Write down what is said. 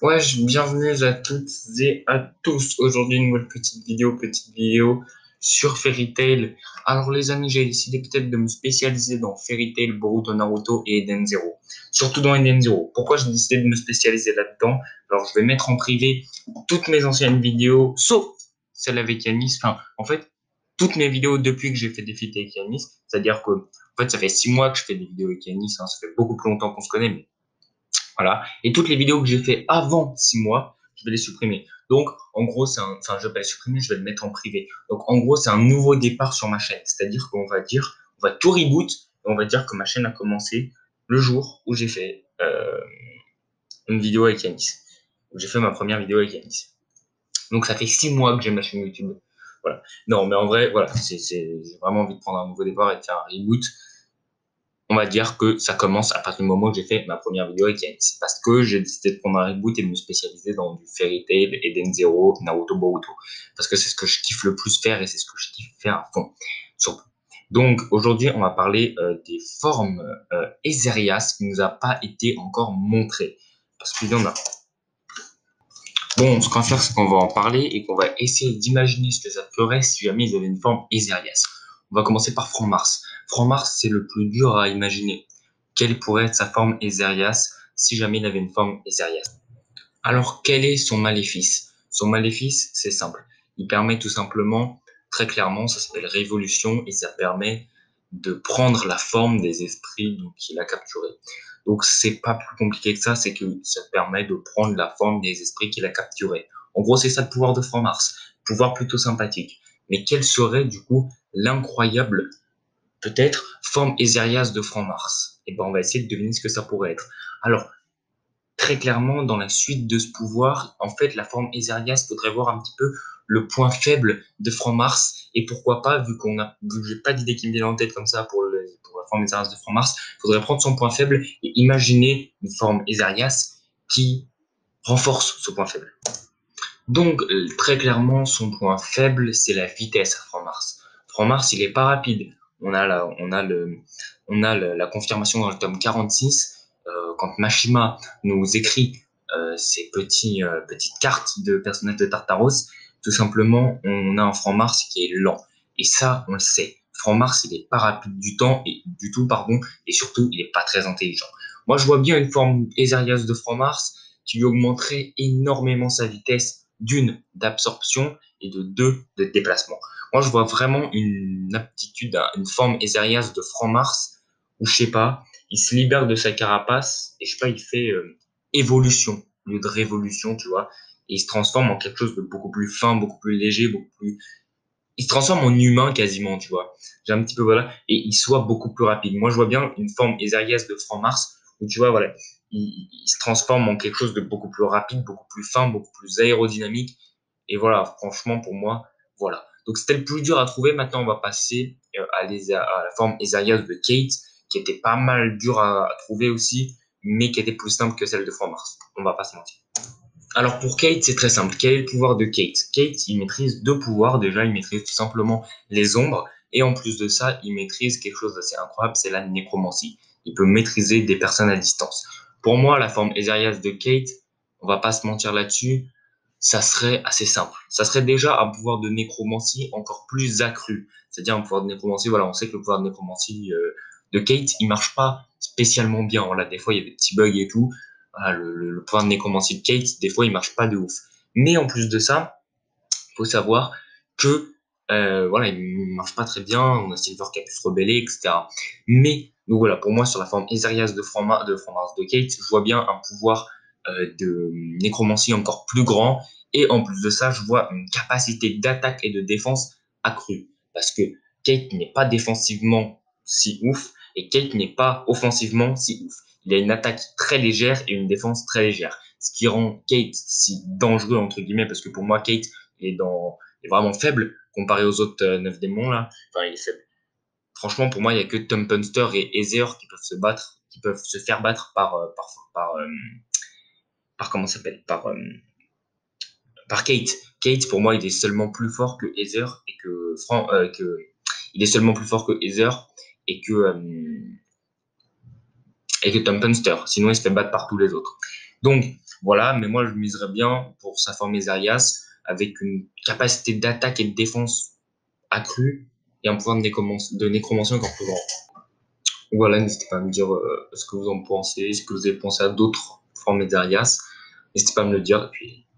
Ouais, bienvenue à toutes et à tous. Aujourd'hui, une nouvelle petite vidéo sur Fairy Tail. Alors, les amis, j'ai décidé peut-être de me spécialiser dans Fairy Tail, Boruto, Naruto et Eden Zero. Surtout dans Eden Zero. Pourquoi j'ai décidé de me spécialiser là-dedans? Alors, je vais mettre en privé toutes mes anciennes vidéos, sauf celle avec Yanis. Enfin, en fait, toutes mes vidéos depuis que j'ai fait des feats avec Yanis. C'est-à-dire que, en fait, ça fait 6 mois que je fais des vidéos avec Yanis. Ça fait beaucoup plus longtemps qu'on se connaît, mais voilà. Et toutes les vidéos que j'ai fait avant 6 mois, je vais les supprimer. Donc, en gros, enfin, je vais pas les supprimer, je vais le mettre en privé. Donc, en gros, c'est un nouveau départ sur ma chaîne. C'est-à-dire on va tout reboot, et on va dire que ma chaîne a commencé le jour où j'ai fait une vidéo avec Yanis. Où j'ai fait ma première vidéo avec Yanis. Donc, ça fait 6 mois que j'ai ma chaîne YouTube. Voilà. Non, mais en vrai, voilà, j'ai vraiment envie de prendre un nouveau départ et de faire un reboot. On va dire que ça commence à partir du moment où j'ai fait ma première vidéo avec Yanis. Parce que j'ai décidé de prendre un reboot et de me spécialiser dans du Fairy Tail, Eden Zero, Naruto, Boruto. Parce que c'est ce que je kiffe le plus faire et c'est ce que je kiffe faire à fond. Surtout. Donc aujourd'hui, on va parler des formes Ezerias qui nous a pas été encore montrées. Parce qu'il y en a. Bon, ce qu'on va faire, c'est qu'on va en parler et qu'on va essayer d'imaginer ce que ça ferait si jamais ils avaient une forme Ezerias. On va commencer par Franc-Mars. Franc-Mars, c'est le plus dur à imaginer. Quelle pourrait être sa forme Ezerias si jamais il avait une forme Ezerias? Alors, quel est son maléfice? Son maléfice, c'est simple. Il permet tout simplement, très clairement, ça s'appelle Révolution et ça permet de prendre la forme des esprits qu'il a capturés. Donc, c'est pas plus compliqué que ça, c'est que ça permet de prendre la forme des esprits qu'il a capturés. En gros, c'est ça le pouvoir de Franc-Mars. Pouvoir plutôt sympathique. Mais quel serait, du coup, l'incroyable, peut-être, forme Ezerias de Franc-Mars? Et ben, on va essayer de deviner ce que ça pourrait être. Alors, très clairement, dans la suite de ce pouvoir, en fait, la forme Ezerias faudrait voir un petit peu le point faible de Franc-Mars. Et pourquoi pas, vu que j'ai pas d'idée qui me vient en tête comme ça pour la forme Ezerias de Franc-Mars, faudrait prendre son point faible et imaginer une forme Ezerias qui renforce ce point faible. Donc, très clairement, son point faible, c'est la vitesse à Franc-Mars. Franc-Mars, il est pas rapide. La confirmation dans le tome 46, quand Mashima nous écrit ces petites cartes de personnages de Tartaros, tout simplement, on a un Franc-Mars qui est lent. Et ça, on le sait. Franc-Mars, il est pas rapide du tout, et surtout, il est pas très intelligent. Moi, je vois bien une forme Ezerias de Franc-Mars qui lui augmenterait énormément sa vitesse, d'une, d'absorption et de deux, de déplacement. Moi, je vois vraiment une aptitude, une forme Ezerias de Franc-Mars où, je sais pas, il se libère de sa carapace et, je sais pas, il fait évolution au lieu de révolution, tu vois, et il se transforme en quelque chose de beaucoup plus fin, beaucoup plus léger, beaucoup plus... Il se transforme en humain quasiment, tu vois. J'ai un petit peu, voilà, et il soit beaucoup plus rapide. Moi, je vois bien une forme Ezerias de Franc-Mars où, tu vois, voilà, il se transforme en quelque chose de beaucoup plus rapide, beaucoup plus fin, beaucoup plus aérodynamique. Et voilà, franchement, pour moi, voilà. Donc, c'était le plus dur à trouver. Maintenant, on va passer à la forme Ezerias de Kate, qui était pas mal dur à trouver aussi, mais qui était plus simple que celle de Franc-Mars. On va pas se mentir. Alors pour Kate, c'est très simple. Quel est le pouvoir de Kate? Kate, il maîtrise deux pouvoirs. Déjà, il maîtrise tout simplement les ombres. Et en plus de ça, il maîtrise quelque chose d'assez incroyable, c'est la nécromancie. Il peut maîtriser des personnes à distance. Pour moi, la forme Ezerias de Kate, on va pas se mentir là-dessus, ça serait assez simple. Ça serait déjà un pouvoir de nécromancie encore plus accru. C'est-à-dire un pouvoir de nécromancie, voilà, on sait que le pouvoir de nécromancie de Kate, il marche pas spécialement bien. Voilà, des fois, il y a des petits bugs et tout. Voilà, le pouvoir de nécromancie de Kate, des fois, il marche pas de ouf. Mais en plus de ça, il faut savoir que voilà, il marche pas très bien. On a Silver qui a pu se rebeller, etc. Mais donc voilà, pour moi, sur la forme Ezerias de Franc-Mars de Kate, je vois bien un pouvoir de nécromancie encore plus grand. Et en plus de ça, je vois une capacité d'attaque et de défense accrue. Parce que Kate n'est pas défensivement si ouf et Kate n'est pas offensivement si ouf. Il a une attaque très légère et une défense très légère. Ce qui rend Kate si dangereux, entre guillemets, parce que pour moi, Kate est vraiment faible comparé aux autres 9 démons là. Enfin, il est faible. Franchement, pour moi, il n'y a que Tom Punster et Aether qui peuvent se battre, qui peuvent se faire battre par comment ça s'appelle par Kate. Kate, pour moi, il est seulement plus fort que Aether il est seulement plus fort que Aether et que Tom Punster. Sinon, il se fait battre par tous les autres. Donc, Voilà, mais moi je miserais bien pour sa forme Zarias avec une capacité d'attaque et de défense accrue et un pouvoir de nécromancie encore plus grand. Voilà, n'hésitez pas à me dire ce que vous en pensez, ce que vous avez pensé à d'autres formes Zarias. N'hésitez pas à me le dire. Et puis,